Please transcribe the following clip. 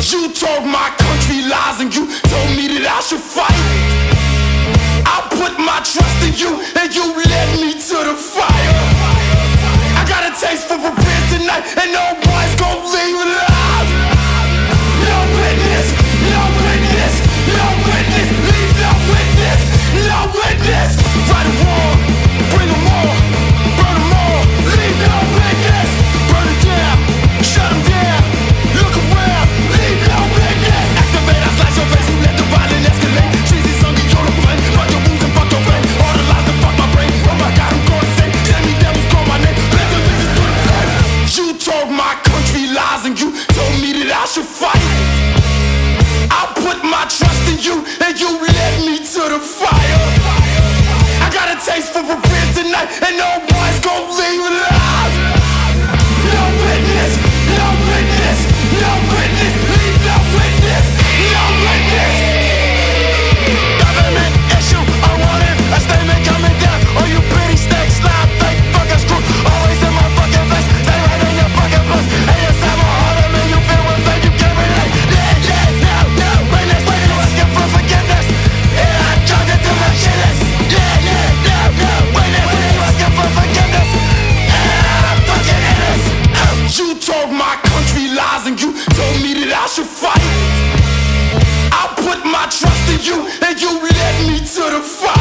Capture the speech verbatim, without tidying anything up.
You told my country lies and you told me that I should fight. I put my trust in you and you led me to the fire. I got a taste for revenge tonight and no one's gonna leave alive. No witness, no witness, no witness, leave no witness, no witness. Right or wrong, bring them all, burn them all, leave no witness. Burn it down, shut them down, look around, leave no witness. Activate, I slash your face, you let the violence escalate. Cheesy song, you're the blame, fuck your wounds and fuck your brain. All the lies that fuck my brain, oh my God, I'm gonna say, tell me devils call my name, let the bitches do the same. You told my country lies and you told me that I should fight. I put my trust in you and you led me to the fire. I got a taste for revenge tonight and no one's gonna leave alive. No witness, no witness, no witness, leave no witness, no witness. Government issue, I want it, a statement coming down. All you pretty snakes, slime, fake, fucking screw, always in my fucking face, stay right in your fucking place. And you say my heart, I mean you feel one thing, you can't relate. Yeah, yeah, no, no, witness, witness, asking for forgiveness. Yeah, I chugged it to my shit list. Yeah, yeah, no, no, witness, witness, asking for forgiveness. Yeah, I'm fucking in this. You told my country lies and you told me that I should fight. I put my trust in you and you led me to the fight.